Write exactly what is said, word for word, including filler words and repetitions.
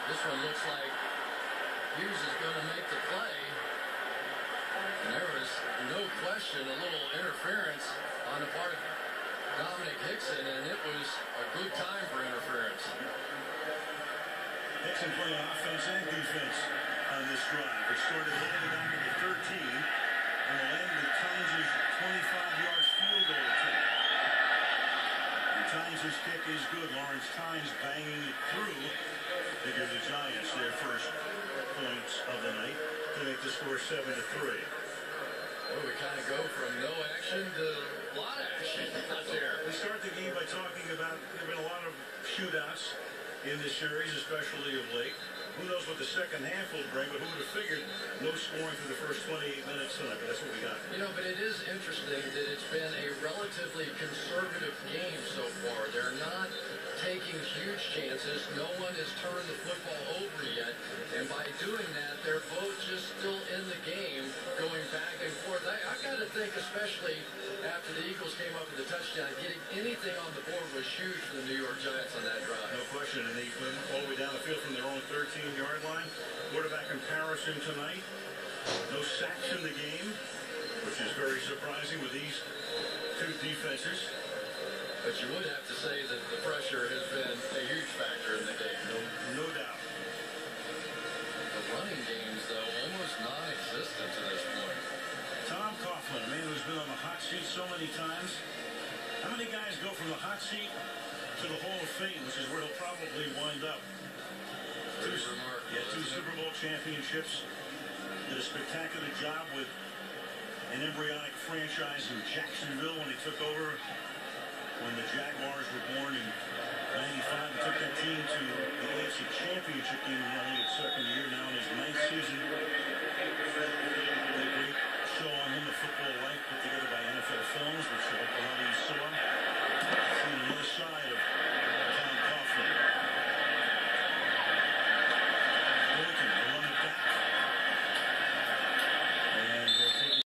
This one looks like Hughes is going to make the play. And there was no question a little interference on the part of Dominic Hickson, and it was a good time for interference. Hickson playing offense and defense on this drive. They started landing down to the thirteen, and they landed at Tynes' twenty-five yards field goal attempt. And Tynes' kick is good. Lawrence Tynes banging it through to give the Giants their first points of the night to make the score seven to three. Well, we kind of go from no action to a lot of action out there. We start the game by talking about there have been a lot of shootouts in this series, especially of late. Who knows what the second half will bring, but who would have figured no scoring through the first twenty-eight minutes tonight, but that's what we got. You know, but it is interesting that it's been a relatively conservative game so far. They're not taking huge chances. No one has turned the football over yet, and by doing that, they're both just still in the game, going back and forth. I, I got to think, especially after the Eagles came up with the touchdown, getting anything on the board was huge for the New York Giants on that drive. No question, and they went all the way down the field from their own thirteen-yard line. Quarterback comparison tonight. No sacks in the game, which is very surprising with these two defenses. But you would have to say that the pressure has been a huge factor in the game. No, no doubt. The running games, though, almost non-existent to this point. Tom Coughlin, a man who's been on the hot seat so many times. How many guys go from the hot seat to the Hall of Fame, which is where he'll probably wind up? Two, yeah, two Super Bowl championships. Did a spectacular job with an embryonic franchise in Jacksonville when he took over. When the Jaguars were born in ninety-five, he took that team to the A F C Championship game in only his second year, now in his ninth season